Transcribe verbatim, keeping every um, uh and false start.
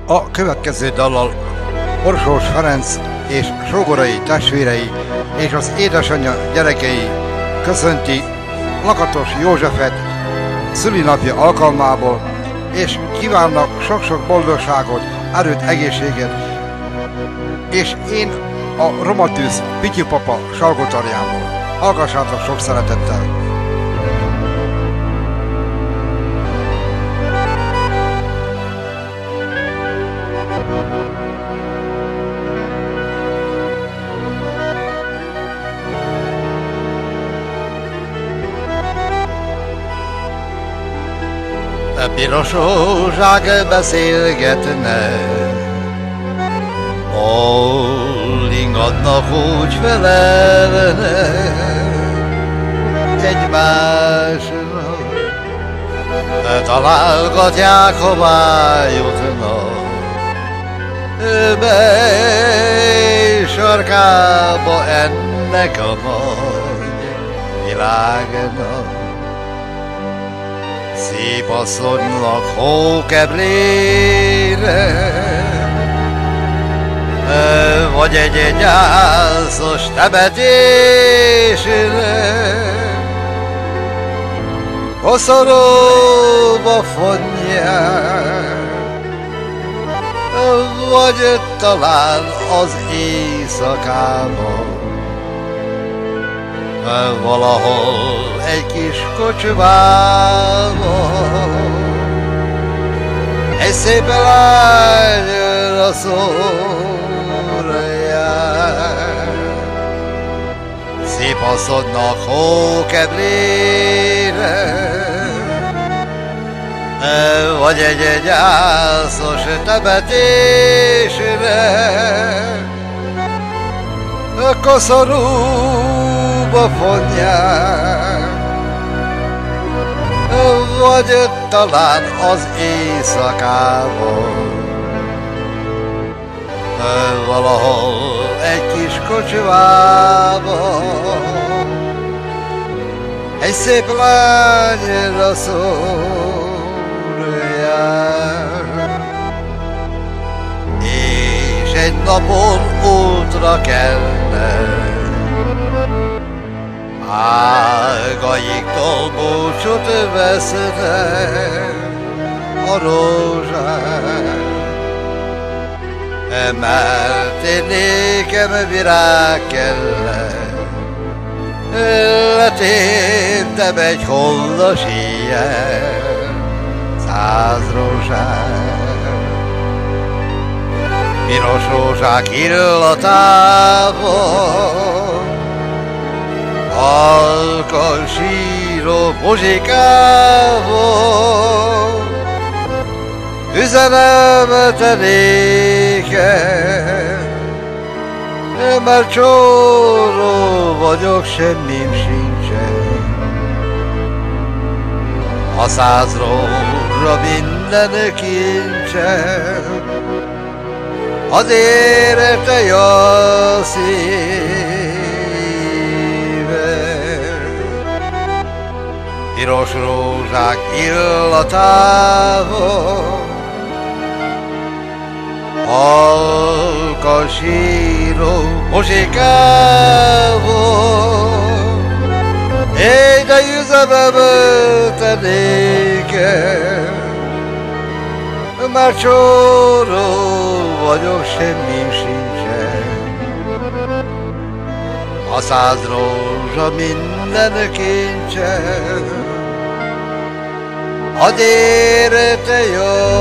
A következő dallal Orsós Ferenc és sógorai testvérei és az édesanyja gyerekei köszönti Lakatos Józsefet szülinapja alkalmából, és kívánnak sok-sok boldogságot, erőt, egészséget, és én a Romatűz Pityu papa Salgótarjából. Hallgassátok sok szeretettel! Piros rózsák beszélgetne, hol ingadnak, úgy felelne egymásnak, találgatják, hová jutnak, mely sarkába ennek a nagy világnak. Szép asszonynak hókeblére, vagy egy gyászos temetésre, koszorúba fonják, vagy talán az éjszakában, valahol egy kis kocsmában egy szép lányra szólják. Szép asszonynak hókeblére, vagy egy gyászos temetésre, koszorúba fonják, vagy talán az éjszakában, valahol egy kis kocsmában egy szép lányra szólják, és egy napon útra kelne, ágaiktól búcsút veszne a rózsák, mert én nékem virág kellett, letéptem egy holdas ilyen száz rózsák. Piros rózsák illatában, halkan síró muzsikával, üzenem te néked, mert csóró vagyok, semmim sincsen. A száz rózsa minden kincsen, azért te jó szívem. Piros rózsák illatával, halkan síró muzsikával, én de üzenem te néked, már csóró vagyok, semmim sincsen. A száz rózsa minden kincsen, azért te jó